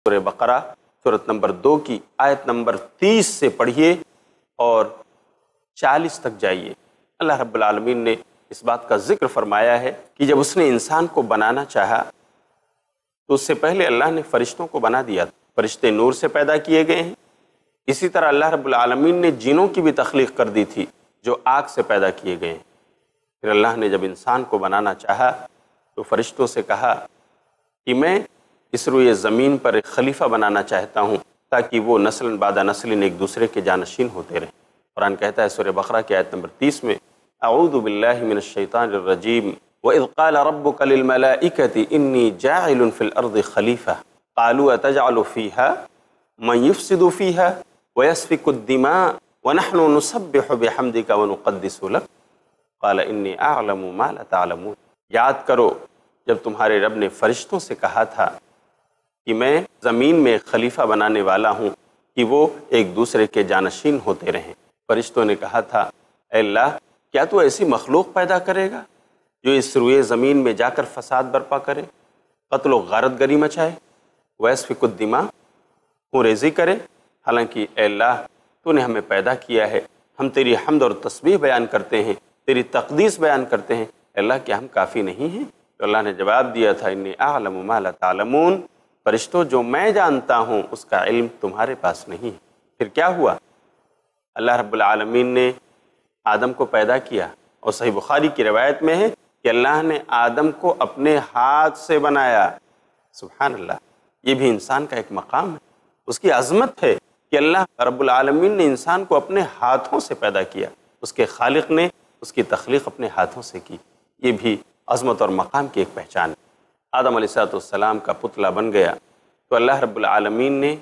سورہ بقرہ سورۃ نمبر 2 کی آیت نمبر 30 سے پڑھیے اور 40 تک جائیے۔ اللہ رب العالمین نے اس بات کا ذکر فرمایا ہے کہ جب اس نے انسان کو بنانا چاہا تو اس سے پہلے اللہ نے فرشتوں کو بنا دیا تھا۔ فرشتے نور سے پیدا کیے گئے ہیں۔ اسی طرح اللہ رب العالمین نے جنوں کی بھی تخلیق کر دی تھی جو آگ سے پیدا کیے گئے ہیں۔ پھر اللہ نے جب انسان کو بنانا چاہا تو فرشتوں سے کہا کہ میں اس روئے زمین پر ایک خلیفہ بنانا چاہتا ہوں تاکہ وہ نسل بعد نسل ایک دوسرے کے جانشین ہوتے رہیں۔ قرآن کہتا ہے سورہ بقرہ کی آیت نمبر 30 میں اعوذ باللہ من الشیطان الرجیم وَإِذْ قَالَ رَبُّكَ لِلْمَلَائِكَةِ إِنِّي جَاعِلٌ فِي الْأَرْضِ خَلِيفَةً قَالُوا أَتَجْعَلُ فِيهَا مَن يُفْسِدُ فِيهَا وَيَسْفِكُ الدِّمَاءَ وَنَحْنُ نُسَبِّحُ بِحَمْدِكَ وَنُقَدِّسُ لَكَ قَالَ إِنِّي أَعْلَمُ مَا لَا تَعْلَمُونَ۔ یاد کرو جب تمہارے رب نے فرشتوں سے کہا تھا کہ میں زمین میں ایک خلیفہ بنانے والا ہوں کہ وہ ایک دوسرے کے جانشین ہوتے رہیں۔ فرشتوں نے کہا تھا اے اللہ کیا تو ایسی مخلوق پیدا کرے گا جو اس روئے زمین میں جا کر فساد برپا کرے، قتل و غارت گری مچائے، ویسفک الدماء، خون ریزی کرے؟ حالانکہ اے اللہ تو نے ہمیں پیدا کیا ہے، ہم تیری حمد اور تسبیح بیان کرتے ہیں، تیری تقدیس بیان کرتے ہیں، اے اللہ کیا ہم کافی نہیں ہیں؟ تو اللہ نے جواب دیا تھا انی اعلم ما لا تعلمون، فرشتوں جو میں جانتا ہوں اس کا علم تمہارے پاس نہیں ہے۔ پھر کیا ہوا؟ اللہ رب العالمین نے آدم کو پیدا کیا، اور صحیح بخاری کی روایت میں ہے کہ اللہ نے آدم کو اپنے ہاتھ سے بنایا۔ سبحان اللہ، یہ بھی انسان کا ایک مقام ہے، اس کی عظمت ہے کہ اللہ رب العالمین نے انسان کو اپنے ہاتھوں سے پیدا کیا، اس کے خالق نے اس کی تخلیق اپنے ہاتھوں سے کی۔ یہ بھی عظمت اور مقام کی ایک پہچان ہے۔ آدم علیہ السلام کا پتلا بن گیا تو اللہ رب العالمین نے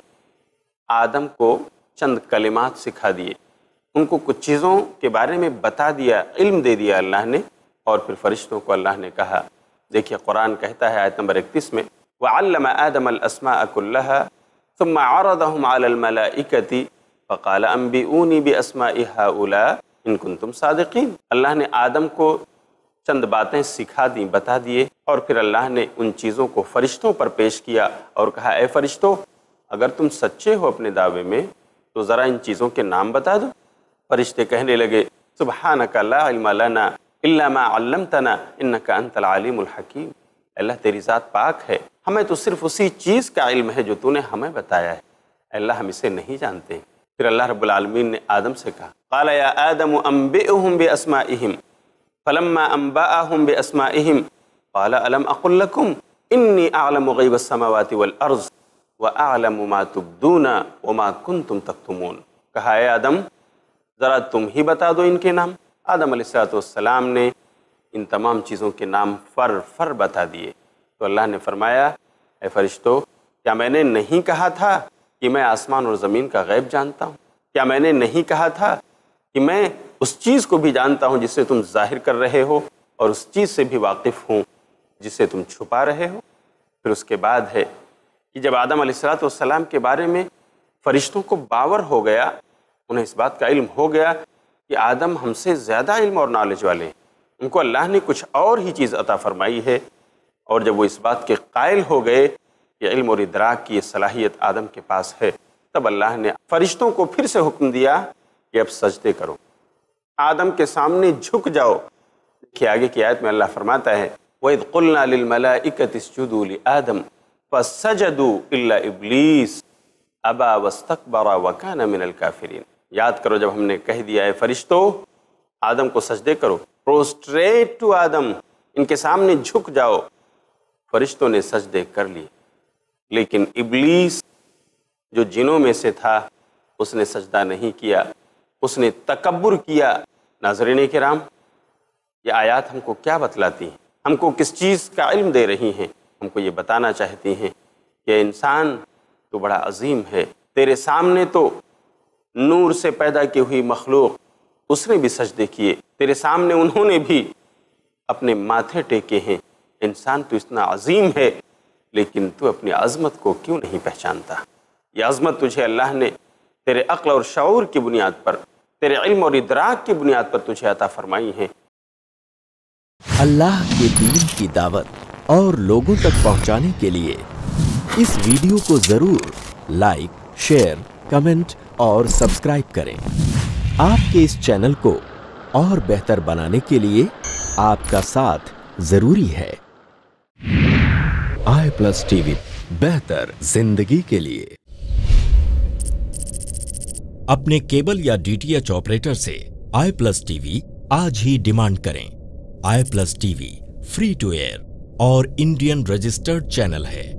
آدم کو چند کلمات سکھا دیے، ان کو کچھ چیزوں کے بارے میں بتا دیا، علم دے دیا اللہ نے، اور پھر فرشتوں کو اللہ نے کہا، دیکھیے قرآن کہتا ہے آیت نمبر 31 میں وَعَلَّمَ آدَمَ الْأَسْمَاءَ كُلَّهَا ثُمَّ عَرَضَهُمْ عَلَى الْمَلَائِكَةِ فَقَالَ أَنبِئُونِي بِأَسْمَاءِ هَؤُلَاءِ إِن كُنتُمْ صَادِقِينَ۔ اللہ نے آدم کو چند باتیں سکھا دیں، بتا دیے، اور پھر اللہ نے ان چیزوں کو فرشتوں پر پیش کیا اور کہا اے فرشتوں اگر تم سچے ہو اپنے دعوے میں تو ذرا ان چیزوں کے نام بتا دو۔ فرشتے کہنے لگے سبحانک لا علم لنا الا ما علمتنا انک انت العلیم الحکیم، اللہ تیری ذات پاک ہے، ہمیں تو صرف اسی چیز کا علم ہے جو تو نے ہمیں بتایا ہے، اللہ ہم اسے نہیں جانتے۔ پھر اللہ رب العالمین نے آدم سے کہا قال یا آدم انبئهم باسمائهم فلما انبأهم باسمائهم قال الم اقل لكم انی اعلم غیب السماوات والارض واعلم ما تبدون وما کنتم تکتمون۔ کہا اے آدم ذرا تم ہی بتا دو ان کے نام۔ آدم علیہ السلام نے ان تمام چیزوں کے نام فر بتا دیے۔ تو اللہ نے فرمایا اے فرشتو کیا میں نے نہیں کہا تھا کہ میں آسمان اور زمین کا غیب جانتا ہوں؟ کیا میں نے نہیں کہا تھا کہ میں اس چیز کو بھی جانتا ہوں جسے تم ظاہر کر رہے ہو اور اس چیز سے بھی واقف ہوں جسے تم چھپا رہے ہو؟ پھر اس کے بعد ہے کہ جب آدم علیہ السلام کے بارے میں فرشتوں کو باور ہو گیا، انہیں اس بات کا علم ہو گیا کہ آدم ہم سے زیادہ علم اور نالج والے ہیں، ان کو اللہ نے کچھ اور ہی چیز عطا فرمائی ہے، اور جب وہ اس بات کے قائل ہو گئے کہ علم اور ادراک کی یہ صلاحیت آدم کے پاس ہے، تب اللہ نے فرشتوں کو پھر سے حکم دیا کہ اب سجدے کرو، آدم کے سامنے جھک جاؤ۔ دیکھیے آگے کی آیت میں اللہ فرماتا ہے وَإِذْ قُلْنَا لِلْمَلَائِكَةِ اسْجُدُوا لِآدَمَ فَسَجَدُوا إِلَّا إِبْلِيسَ أَبَى وَاسْتَكْبَرَ وَكَانَ مِنَ الْكَافِرِينَ۔ یاد کرو جب ہم نے کہہ دیا ہے فرشتو آدم کو سجدے کرو، پروسٹریٹ ٹو آدم، ان کے سامنے جھک جاؤ، فرشتوں نے سجدے کر لیے، لیکن ابلیس جو جنوں میں سے تھا اس نے سجدہ نہیں کیا، اس نے تکبر کیا۔ ناظرین کرام، یہ آیات ہم کو کیا بتلاتی ہیں؟ ہم کو کس چیز کا علم دے رہی ہیں؟ ہم کو یہ بتانا چاہتی ہیں کہ انسان تو بڑا عظیم ہے، تیرے سامنے تو نور سے پیدا کی ہوئی مخلوق اس نے بھی سجدے کیے، تیرے سامنے انہوں نے بھی اپنے ماتھے ٹیکے ہیں، انسان تو اتنا عظیم ہے لیکن تو اپنی عظمت کو کیوں نہیں پہچانتا؟ یہ عظمت تجھے اللہ نے تیرے عقل اور شعور کی بنیاد پر، تیرے علم اور ادراک کی بنیاد پر تجھے عطا فرمائی ہے۔ اللہ کے دین کی دعوت اور لوگوں تک پہنچانے کے لیے اس ویڈیو کو ضرور لائک، شیئر، کمنٹ اور سبسکرائب کریں۔ آپ کے اس چینل کو اور بہتر بنانے کے لیے آپ کا ساتھ ضروری ہے۔ i+ ٹی وی، بہتر زندگی کے لیے۔ اپنے کیبل یا DTH آپریٹر سے i+ ٹی وی آج ہی ڈیمانڈ کریں۔ i+ TV free to air اور انڈین رجسٹرڈ چینل ہے۔